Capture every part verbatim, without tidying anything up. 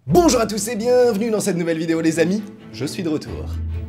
Bonjour à tous et bienvenue dans cette nouvelle vidéo les amis, je suis de retour.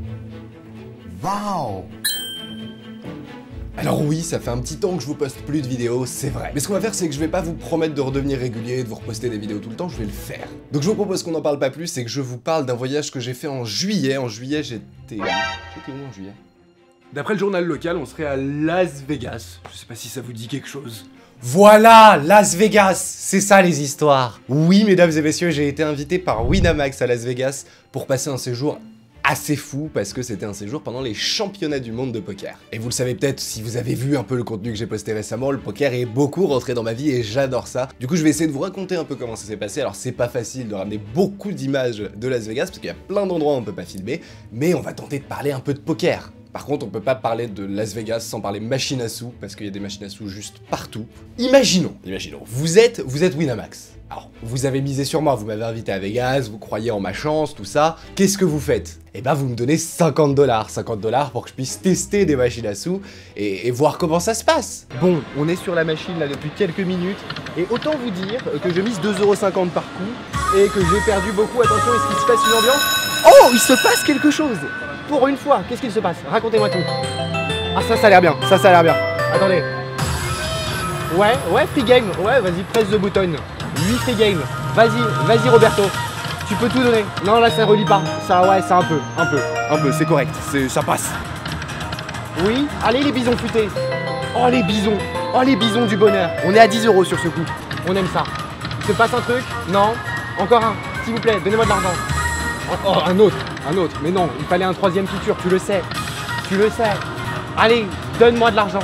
Waouh! Alors oui, ça fait un petit temps que je vous poste plus de vidéos, c'est vrai. Mais ce qu'on va faire, c'est que je vais pas vous promettre de redevenir régulier, de vous reposter des vidéos tout le temps, je vais le faire. Donc je vous propose qu'on n'en parle pas plus, c'est que je vous parle d'un voyage que j'ai fait en juillet. En juillet, j'étais... J'étais où en juillet? D'après le journal local, on serait à Las Vegas. Je sais pas si ça vous dit quelque chose. Voilà, Las Vegas, c'est ça les histoires. Oui, mesdames et messieurs, j'ai été invité par Winamax à Las Vegas pour passer un séjour assez fou parce que c'était un séjour pendant les championnats du monde de poker. Et vous le savez peut-être si vous avez vu un peu le contenu que j'ai posté récemment, le poker est beaucoup rentré dans ma vie et j'adore ça. Du coup, je vais essayer de vous raconter un peu comment ça s'est passé. Alors, c'est pas facile de ramener beaucoup d'images de Las Vegas parce qu'il y a plein d'endroits où on peut pas filmer, mais on va tenter de parler un peu de poker. Par contre, on peut pas parler de Las Vegas sans parler machine à sous, parce qu'il y a des machines à sous juste partout. Imaginons, imaginons, vous êtes, vous êtes Winamax. Alors, vous avez misé sur moi, vous m'avez invité à Vegas, vous croyez en ma chance, tout ça. Qu'est-ce que vous faites? Eh ben, vous me donnez cinquante dollars. cinquante dollars pour que je puisse tester des machines à sous et, et voir comment ça se passe. Bon, on est sur la machine là depuis quelques minutes, et autant vous dire que je mise deux euros cinquante par coup, et que j'ai perdu beaucoup. Attention, est-ce qu'il se passe une ambiance? Oh, il se passe quelque chose! Pour une fois, qu'est-ce qu'il se passe? Racontez-moi tout. Ah ça, ça a l'air bien, ça, ça a l'air bien. Attendez. Ouais, ouais, free game. Ouais, vas-y, presse the button. huit free game. Vas-y, vas-y Roberto. Tu peux tout donner. Non, là, ça relie pas. Ça, ouais, c'est un peu, un peu, un peu, c'est correct. C'est, ça passe. Oui, allez les bisons futés. Oh, les bisons. Oh, les bisons du bonheur. On est à dix euros sur ce coup. On aime ça. Il se passe un truc? Non. Encore un, s'il vous plaît, donnez-moi de l'argent. Oh, un autre, un autre, mais non, il fallait un troisième feature, tu le sais, tu le sais. Allez, donne-moi de l'argent.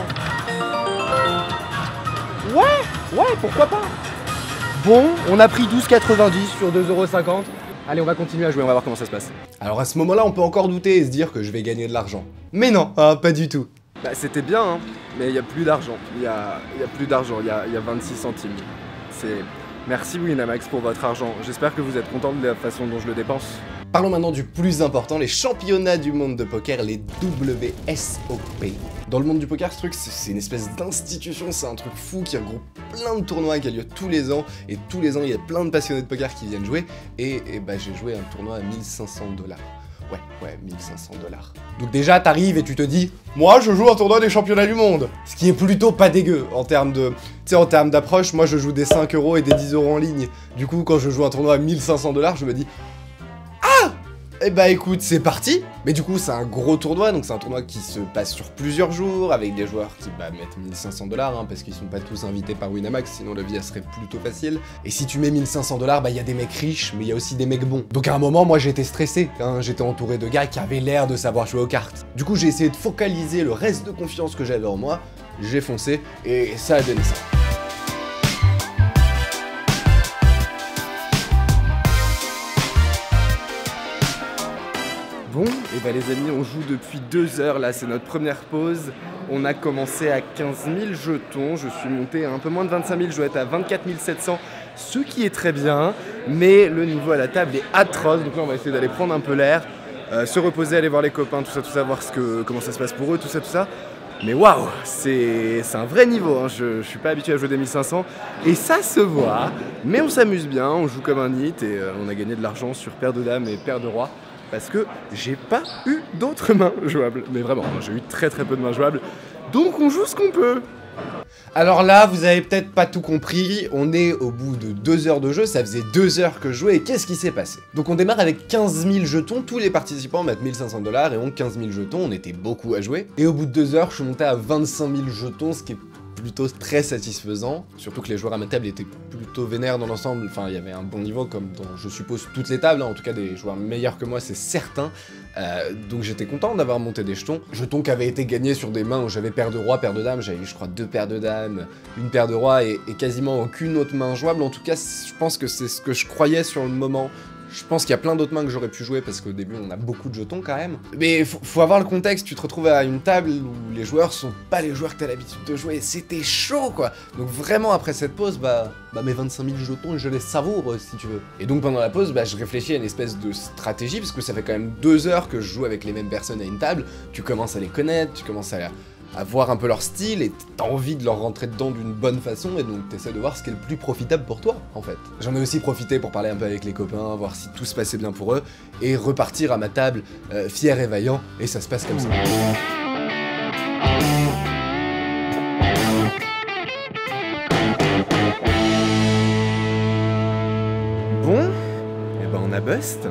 Ouais, ouais, pourquoi pas. Bon, on a pris douze quatre-vingt-dix sur deux euros cinquante. Allez, on va continuer à jouer, on va voir comment ça se passe. Alors à ce moment-là, on peut encore douter et se dire que je vais gagner de l'argent. Mais non, ah, pas du tout. Bah c'était bien, hein, mais il n'y a plus d'argent, il y a, y a plus d'argent, il y a, y a vingt-six centimes. C'est... Merci Winamax pour votre argent, j'espère que vous êtes content de la façon dont je le dépense. Parlons maintenant du plus important, les championnats du monde de poker, les W S O P. Dans le monde du poker, ce truc, c'est une espèce d'institution, c'est un truc fou qui regroupe plein de tournois qui a lieu tous les ans, et tous les ans, il y a plein de passionnés de poker qui viennent jouer, et, et bah j'ai joué un tournoi à mille cinq cents dollars. Ouais, ouais, mille cinq cents dollars. Donc déjà, t'arrives et tu te dis, moi, je joue un tournoi des championnats du monde. Ce qui est plutôt pas dégueu en termes de... Tu sais, en termes d'approche, moi, je joue des cinq euros et des dix euros en ligne. Du coup, quand je joue un tournoi à mille cinq cents dollars, je me dis, ah! Eh bah écoute, c'est parti. Mais du coup, c'est un gros tournoi, donc c'est un tournoi qui se passe sur plusieurs jours, avec des joueurs qui bah, mettent mille cinq cents dollars, hein, parce qu'ils sont pas tous invités par Winamax, sinon la vie elle serait plutôt facile. Et si tu mets mille cinq cents dollars, bah il y a des mecs riches, mais il y a aussi des mecs bons. Donc à un moment, moi j'étais stressé, hein, j'étais entouré de gars qui avaient l'air de savoir jouer aux cartes. Du coup, j'ai essayé de focaliser le reste de confiance que j'avais en moi, j'ai foncé, et ça a donné ça. Bon, et bah les amis, on joue depuis deux heures, là c'est notre première pause. On a commencé à quinze mille jetons, je suis monté à un peu moins de vingt-cinq mille, je dois être à vingt-quatre mille sept cents, ce qui est très bien, mais le niveau à la table est atroce, donc là on va essayer d'aller prendre un peu l'air, euh, se reposer, aller voir les copains, tout ça, tout ça, voir ce que, comment ça se passe pour eux, tout ça, tout ça. Mais waouh, c'est un vrai niveau, hein. je, je suis pas habitué à jouer des mille cinq cents, et ça se voit, mais on s'amuse bien, on joue comme un nid, et euh, on a gagné de l'argent sur paire de dames et paire de rois. Parce que j'ai pas eu d'autres mains jouables. Mais vraiment, j'ai eu très très peu de mains jouables. Donc on joue ce qu'on peut. Alors là, vous avez peut-être pas tout compris, on est au bout de deux heures de jeu, ça faisait deux heures que je jouais, et qu'est-ce qui s'est passé? Donc on démarre avec quinze mille jetons, tous les participants mettent mille cinq cents dollars et ont quinze mille jetons, on était beaucoup à jouer. Et au bout de deux heures, je suis monté à vingt-cinq mille jetons, ce qui est plutôt très satisfaisant, surtout que les joueurs à ma table étaient plutôt vénères dans l'ensemble, enfin il y avait un bon niveau comme dans je suppose toutes les tables, hein. En tout cas des joueurs meilleurs que moi c'est certain, euh, donc j'étais content d'avoir monté des jetons, jetons qui avaient été gagnés sur des mains où j'avais paire de rois, paire de dames, j'avais eu je crois deux paires de dames, une paire de rois et, et quasiment aucune autre main jouable, en tout cas je pense que c'est ce que je croyais sur le moment. Je pense qu'il y a plein d'autres mains que j'aurais pu jouer parce qu'au début on a beaucoup de jetons quand même. Mais faut, faut avoir le contexte, tu te retrouves à une table où les joueurs sont pas les joueurs que t'as l'habitude de jouer, c'était chaud quoi. Donc vraiment après cette pause, bah, bah mes vingt-cinq mille jetons je les savoure si tu veux. Et donc pendant la pause, bah je réfléchis à une espèce de stratégie parce que ça fait quand même deux heures que je joue avec les mêmes personnes à une table, tu commences à les connaître, tu commences à, à voir un peu leur style et t'as envie de leur rentrer dedans d'une bonne façon et donc t'essaies de voir ce qui est le plus profitable pour toi en fait. J'en ai aussi profité pour parler un peu avec les copains, voir si tout se passait bien pour eux et repartir à ma table euh, fier et vaillant et ça se passe comme ça. Bon, et ben on a bust.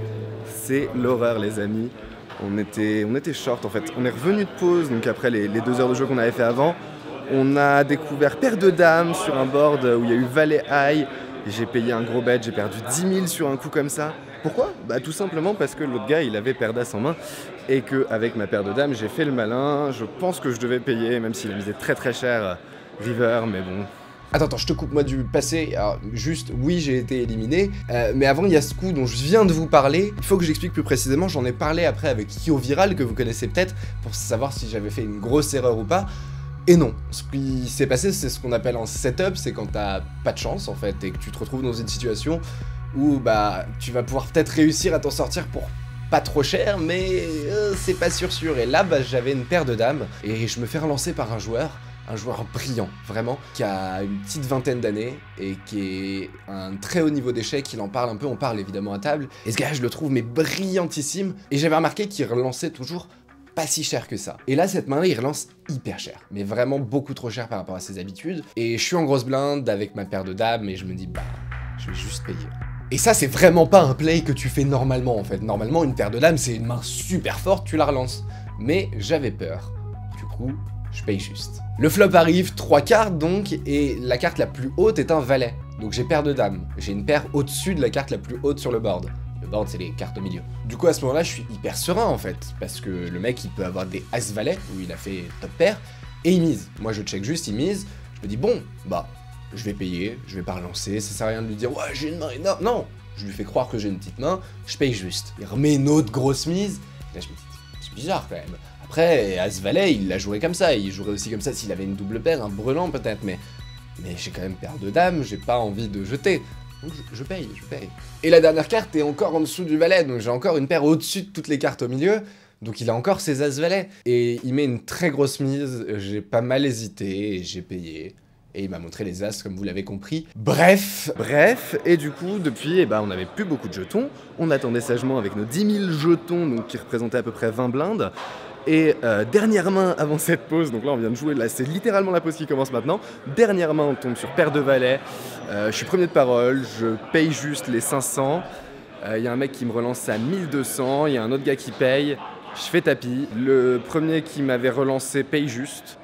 C'est l'horreur les amis. On était, on était short en fait. On est revenu de pause, donc après les, les deux heures de jeu qu'on avait fait avant, on a découvert paire de dames sur un board où il y a eu valet high. J'ai payé un gros bet, j'ai perdu dix mille sur un coup comme ça. Pourquoi? Bah tout simplement parce que l'autre gars il avait paire d'as en main et que avec ma paire de dames j'ai fait le malin. Je pense que je devais payer, même s'il a misé très très cher river, mais bon. Attends, attends, je te coupe moi du passé. Alors, juste, oui, j'ai été éliminé, euh, mais avant, il y a ce coup dont je viens de vous parler. Il faut que j'explique plus précisément, j'en ai parlé après avec Kyo Viral, que vous connaissez peut-être, pour savoir si j'avais fait une grosse erreur ou pas. Et non, ce qui s'est passé, c'est ce qu'on appelle un setup, c'est quand t'as pas de chance, en fait, et que tu te retrouves dans une situation où, bah, tu vas pouvoir peut-être réussir à t'en sortir pour pas trop cher, mais euh, c'est pas sûr sûr. Et là, bah, j'avais une paire de dames, et je me fais relancer par un joueur, un joueur brillant, vraiment, qui a une petite vingtaine d'années et qui est un très haut niveau d'échecs, il en parle un peu, on parle évidemment à table, et ce gars je le trouve mais brillantissime, et j'avais remarqué qu'il relançait toujours pas si cher que ça. Et là, cette main-là, il relance hyper cher, mais vraiment beaucoup trop cher par rapport à ses habitudes, et je suis en grosse blinde avec ma paire de dames, et je me dis, bah, je vais juste payer. Et ça, c'est vraiment pas un play que tu fais normalement, en fait. Normalement, une paire de dames, c'est une main super forte, tu la relances. Mais j'avais peur. Du coup, je paye juste. Le flop arrive, trois cartes donc, et la carte la plus haute est un valet. Donc j'ai paire de dames. J'ai une paire au-dessus de la carte la plus haute sur le board. Le board, c'est les cartes au milieu. Du coup, à ce moment-là, je suis hyper serein, en fait, parce que le mec, il peut avoir des as-valet, où il a fait top pair, et il mise. Moi, je check juste, il mise. Je me dis, bon, bah, je vais payer, je vais pas relancer, ça sert à rien de lui dire, ouais, j'ai une main énorme. Non, je lui fais croire que j'ai une petite main, je paye juste. Il remet une autre grosse mise. Là, je me dis, c'est bizarre, quand même. Après, As-Valet, il l'a joué comme ça, il jouerait aussi comme ça s'il avait une double paire, un brelan peut-être, mais, mais j'ai quand même paire de dames, j'ai pas envie de jeter. Donc je, je paye, je paye. Et la dernière carte est encore en dessous du valet, donc j'ai encore une paire au-dessus de toutes les cartes au milieu, donc il a encore ses As-Valet. Et il met une très grosse mise, j'ai pas mal hésité, et j'ai payé. Et il m'a montré les as comme vous l'avez compris. Bref Bref, et du coup, depuis, eh ben, on n'avait plus beaucoup de jetons. On attendait sagement avec nos dix mille jetons, donc qui représentaient à peu près vingt blindes. Et euh, dernière main avant cette pause, donc là on vient de jouer, là c'est littéralement la pause qui commence maintenant. Dernière main, on tombe sur paire de valets. Euh, je suis premier de parole, je paye juste les cinq cents. Il euh, y a un mec qui me relance à mille deux cents, il y a un autre gars qui paye. Je fais tapis, le premier qui m'avait relancé paye juste,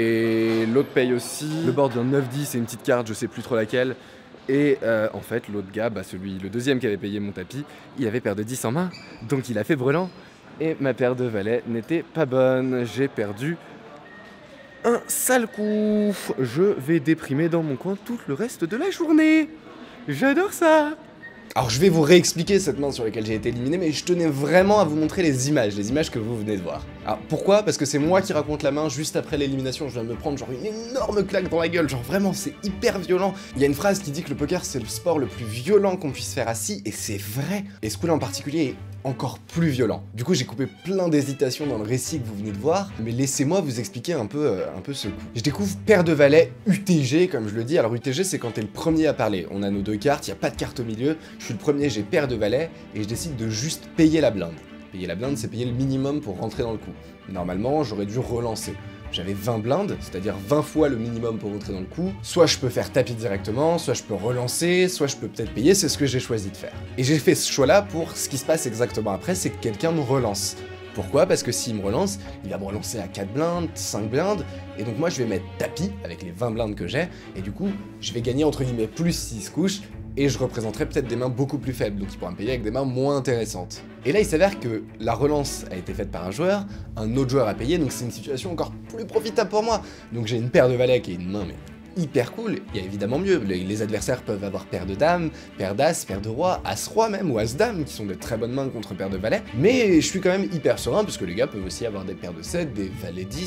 et l'autre paye aussi. Le board vient de neuf dix, c'est une petite carte, je sais plus trop laquelle. Et euh, en fait, l'autre gars, bah celui, le deuxième qui avait payé mon tapis, il avait paire de dix en main, donc il a fait brelan. Et ma paire de valets n'était pas bonne, j'ai perdu un sale coup. Je vais déprimer dans mon coin tout le reste de la journée. J'adore ça. Alors je vais vous réexpliquer cette main sur laquelle j'ai été éliminé, mais je tenais vraiment à vous montrer les images, les images que vous venez de voir. Alors pourquoi? Parce que c'est moi qui raconte la main juste après l'élimination, je viens de me prendre genre une énorme claque dans la gueule, genre vraiment c'est hyper violent. Il y a une phrase qui dit que le poker c'est le sport le plus violent qu'on puisse faire assis, et c'est vrai. Et ce coup-là en particulier est encore plus violent. Du coup j'ai coupé plein d'hésitations dans le récit que vous venez de voir, mais laissez-moi vous expliquer un peu, euh, un peu ce coup. Je découvre paire de valets U T G comme je le dis. Alors U T G c'est quand t'es le premier à parler. On a nos deux cartes, il n'y a pas de carte au milieu, je suis le premier, j'ai paire de valets, et je décide de juste payer la blinde. Payer la blinde c'est payer le minimum pour rentrer dans le coup. Normalement j'aurais dû relancer. J'avais vingt blindes, c'est-à-dire vingt fois le minimum pour rentrer dans le coup. Soit je peux faire tapis directement, soit je peux relancer, soit je peux peut-être payer, c'est ce que j'ai choisi de faire. Et j'ai fait ce choix-là pour ce qui se passe exactement après, c'est que quelqu'un me relance. Pourquoi? Parce que s'il me relance, il va me relancer à quatre blindes, cinq blindes, et donc moi je vais mettre tapis avec les vingt blindes que j'ai, et du coup, je vais gagner entre guillemets plus s'il se couche, et je représenterai peut-être des mains beaucoup plus faibles, donc il pourra me payer avec des mains moins intéressantes. Et là il s'avère que la relance a été faite par un joueur, un autre joueur a payé, donc c'est une situation encore plus profitable pour moi. Donc j'ai une paire de valets qui est une main mais hyper cool, il y a évidemment mieux, les, les adversaires peuvent avoir paire de dames, paire d'as, paire de roi, as-roi même, ou as-dame, qui sont de très bonnes mains contre paire de valets, mais je suis quand même hyper serein, puisque les gars peuvent aussi avoir des paires de sept, des valets dix,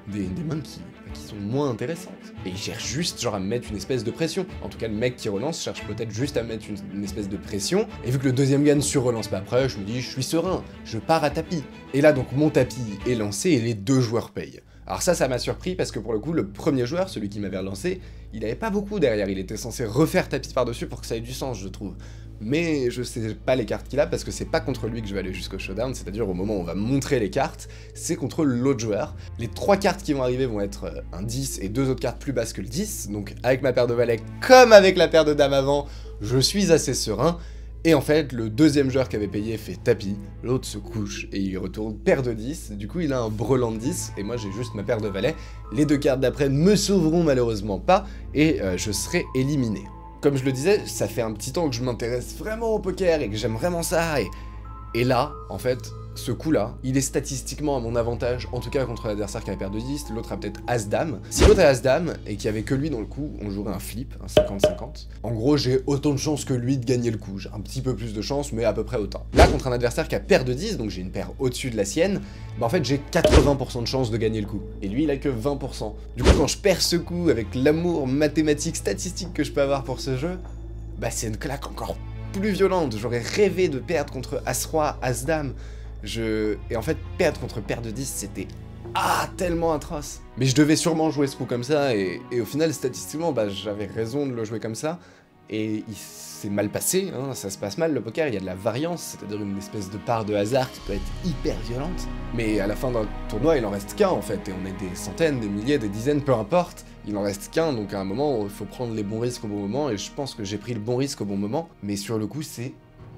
des, des mains qui, qui sont moins intéressantes. Et il cherche juste genre à me mettre une espèce de pression. En tout cas, le mec qui relance cherche peut-être juste à me mettre une, une espèce de pression. Et vu que le deuxième gars ne sur-relance pas après, je me dis, je suis serein, je pars à tapis. Et là, donc, mon tapis est lancé et les deux joueurs payent. Alors ça, ça m'a surpris parce que pour le coup, le premier joueur, celui qui m'avait relancé, il avait pas beaucoup derrière. Il était censé refaire tapis par-dessus pour que ça ait du sens, je trouve. Mais je sais pas les cartes qu'il a parce que c'est pas contre lui que je vais aller jusqu'au showdown, c'est-à-dire au moment où on va montrer les cartes, c'est contre l'autre joueur. Les trois cartes qui vont arriver vont être un dix et deux autres cartes plus basses que le dix, donc avec ma paire de valets comme avec la paire de dames avant, je suis assez serein. Et en fait, le deuxième joueur qui avait payé fait tapis, l'autre se couche et il retourne paire de dix, du coup il a un brelan de dix, et moi j'ai juste ma paire de valets. Les deux cartes d'après me sauveront malheureusement pas, et euh, je serai éliminé. Comme je le disais, ça fait un petit temps que je m'intéresse vraiment au poker et que j'aime vraiment ça, et, et là, en fait, ce coup-là, il est statistiquement à mon avantage, en tout cas contre l'adversaire qui a paire de dix, l'autre a peut-être As-Dame. Si l'autre a As-Dame, et qu'il y avait que lui dans le coup, on jouerait un flip, un cinquante cinquante. En gros, j'ai autant de chances que lui de gagner le coup, j'ai un petit peu plus de chance, mais à peu près autant. Là, contre un adversaire qui a paire de dix, donc j'ai une paire au-dessus de la sienne, bah en fait j'ai quatre-vingts pour cent de chance de gagner le coup, et lui il a que vingt pour cent. Du coup, quand je perds ce coup avec l'amour mathématique, statistique que je peux avoir pour ce jeu, bah c'est une claque encore plus violente. J'aurais rêvé de perdre contre As-Roi, As-Dame. Je... Et en fait, perdre contre paire de dix, c'était ah tellement atroce. Mais je devais sûrement jouer ce coup comme ça, et, et au final, statistiquement, bah, j'avais raison de le jouer comme ça. Et il s'est mal passé, hein, ça se passe mal le poker, il y a de la variance, c'est-à-dire une espèce de part de hasard qui peut être hyper violente. Mais à la fin d'un tournoi, il en reste qu'un en fait, et on est des centaines, des milliers, des dizaines, peu importe. Il en reste qu'un, donc à un moment, il faut prendre les bons risques au bon moment, et je pense que j'ai pris le bon risque au bon moment. Mais sur le coup, c'est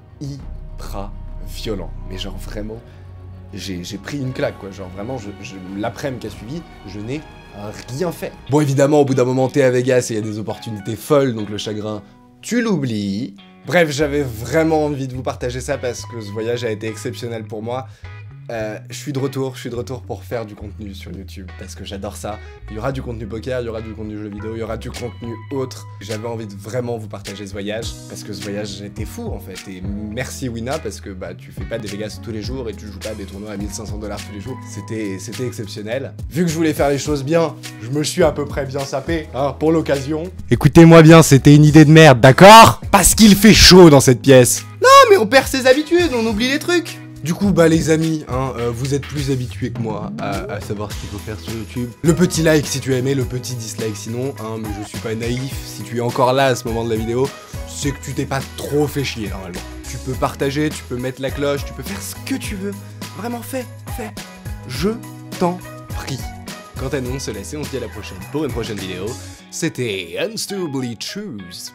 hyper violent, mais genre vraiment, j'ai pris une claque quoi, genre vraiment, je, je, l'après-midi qui a suivi, je n'ai rien fait. Bon évidemment, au bout d'un moment, t'es à Vegas et il y a des opportunités folles, donc le chagrin, tu l'oublies. Bref, j'avais vraiment envie de vous partager ça parce que ce voyage a été exceptionnel pour moi. Euh, je suis de retour, je suis de retour pour faire du contenu sur YouTube, parce que j'adore ça. Il y aura du contenu poker, il y aura du contenu jeux vidéo, il y aura du contenu autre. J'avais envie de vraiment vous partager ce voyage, parce que ce voyage était fou en fait. Et merci Wina, parce que bah tu fais pas des Vegas tous les jours et tu joues pas des tournois à mille cinq cents dollars tous les jours. C'était c'était exceptionnel. Vu que je voulais faire les choses bien, je me suis à peu près bien sapé, hein, pour l'occasion. Écoutez-moi bien, c'était une idée de merde, d'accord? Parce qu'il fait chaud dans cette pièce. Non mais on perd ses habitudes, on oublie les trucs. Du coup, bah les amis, hein, euh, vous êtes plus habitués que moi à, à savoir ce qu'il faut faire sur YouTube. Le petit like si tu as aimé, le petit dislike sinon, hein, mais je suis pas naïf. Si tu es encore là à ce moment de la vidéo, c'est que tu t'es pas trop fait chier normalement. Tu peux partager, tu peux mettre la cloche, tu peux faire ce que tu veux. Vraiment, fais, fais. Je t'en prie. Quant à nous, on se laisse et on se dit à la prochaine pour une prochaine vidéo. C'était Unstubly Choose.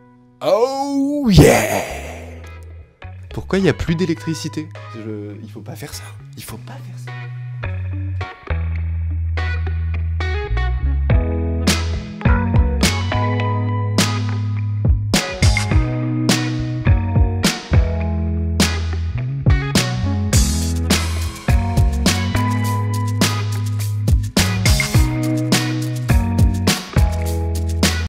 Oh yeah! Pourquoi il n'y a plus d'électricité? Je... Il faut pas faire ça. Il faut pas faire ça.